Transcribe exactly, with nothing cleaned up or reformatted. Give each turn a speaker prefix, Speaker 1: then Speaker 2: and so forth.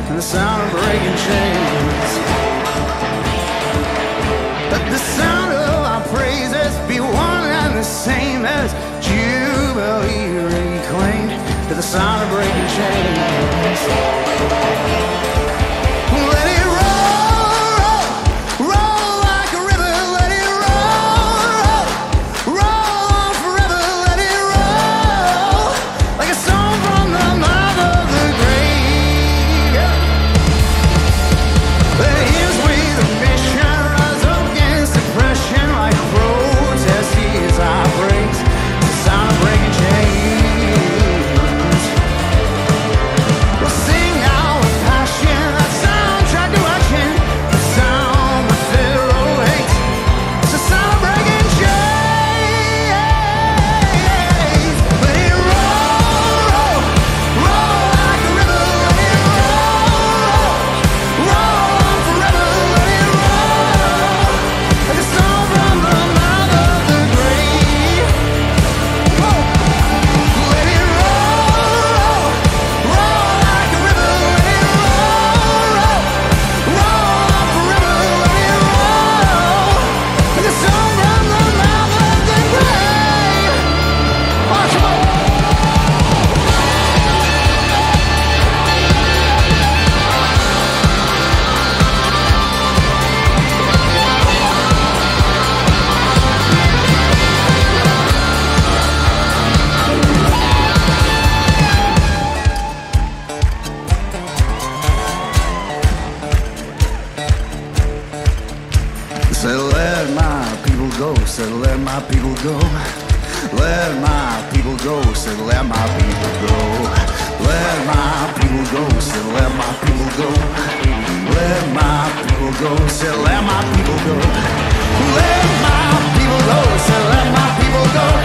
Speaker 1: and the sound of breaking chains. Let the sound of our praises be one and the same as Jubilee reclaimed, to the sound of breaking chains. Let it roll, roll, roll like a river. Let it roll, roll, roll on forever. Let it roll like a song from the mouth of the grave. Yeah. Let hymns with a mission rise up against depression like protest. Here's our praise, the sound of breaking chains. We'll sing out with passion, that soundtrack to action, the sound the Pharaoh hates. It's the sound of breaking chains. Let it roll, roll, roll like a river. Let it roll, roll on forever. Let it roll like a song from the mouth of the grave. Whoa. Let it roll, roll like a river. Let it roll, roll on forever. Let it roll like a song from the mouth of the grave. Oh, come on. Said let my people go, said let my people go. Let my people go, said let my people go. Let my people go, said let my people go. Let my people go, said let my people go. Let my people go, said let my people go.